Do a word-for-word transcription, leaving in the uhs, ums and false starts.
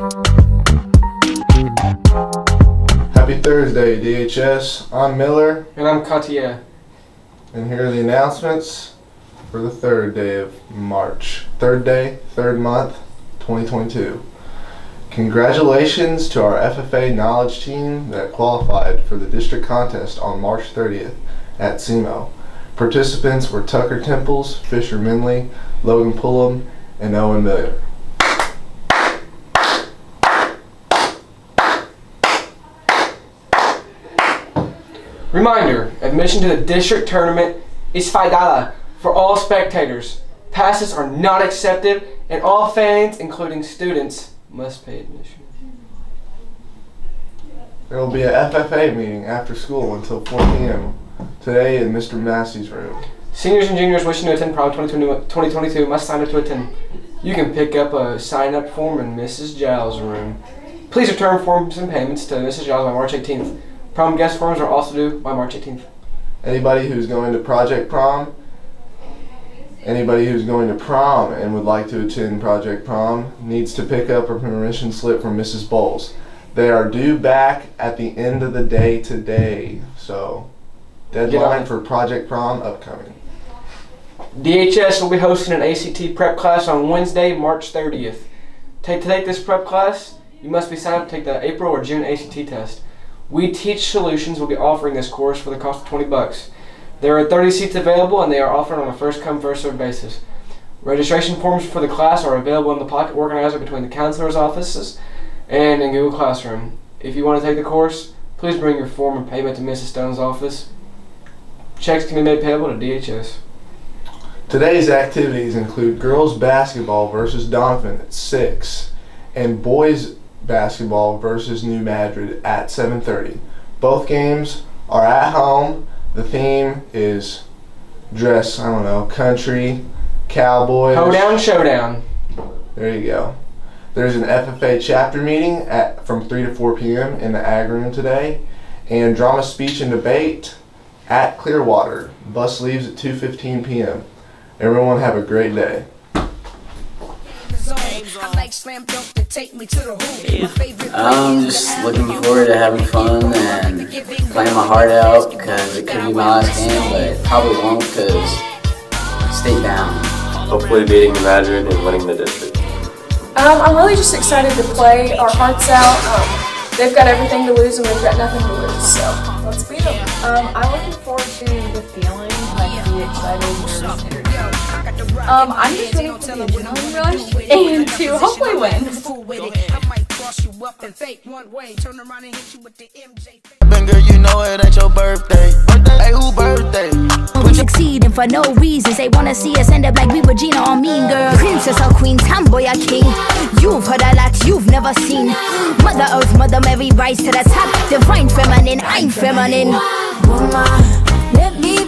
Happy Thursday, D H S. I'm Miller. And I'm Katia. And here are the announcements for the third day of March. Third day, third month, twenty twenty-two. Congratulations to our F F A knowledge team that qualified for the district contest on March thirtieth at S E M O. Participants were Tucker Temples, Fisher Minley, Logan Pullum, and Owen Miller. Reminder, admission to the district tournament is five dollars for all spectators. Passes are not accepted, and all fans, including students, must pay admission. There will be an F F A meeting after school until four P M today in Mister Massey's room. Seniors and juniors wishing to attend prom twenty twenty-two must sign up to attend. You can pick up a sign-up form in Missus Giles' room. Please return forms and payments to Missus Giles by March eighteenth. Prom guest forms are also due by March eighteenth. Anybody who's going to Project Prom, anybody who's going to prom and would like to attend Project Prom needs to pick up a permission slip from Missus Bowles. They are due back at the end of the day today, so deadline for Project Prom upcoming. D H S will be hosting an A C T prep class on Wednesday, March thirtieth. Take, to take this prep class, you must be signed up to take the April or June A C T test. We Teach Solutions will be offering this course for the cost of twenty bucks. There are thirty seats available and they are offered on a first-come, first-served basis. Registration forms for the class are available in the pocket organizer between the counselor's offices and in Google Classroom. If you want to take the course, please bring your form and payment to Missus Stone's office. Checks can be made payable to D H S. Today's activities include girls basketball versus Donovan at six and boys basketball versus New Madrid at seven thirty. Both games are at home. The theme is dress, I don't know, country, cowboys. Hoedown showdown. There you go. There's an F F A chapter meeting at from three to four P M in the Ag Room today, and drama, speech, and debate at Clearwater. Bus leaves at two fifteen P M Everyone have a great day. I'm just looking forward to having fun and playing my heart out because it could be my last game, but it probably won't because stay down. Hopefully beating the Madrid and winning the district. Um, I'm really just excited to play our hearts out. Um, they've got everything to lose and we've got nothing to lose, so let's beat them. Um, I'm looking forward to the feeling, like the excited, nervous energy. Um, I'm just waiting for the adrenaline rush and to hopefully win. Girl, you know it ain't your birthday. Hey, who birthday? We succeeding for no reasons. They wanna see us end up like we Regina or Mean Girl. Princess or queen, tomboy or king. You've heard a lot you've never seen. Mother Earth, Mother Mary, rise to the top. Divine feminine, I'm feminine. Woman, let me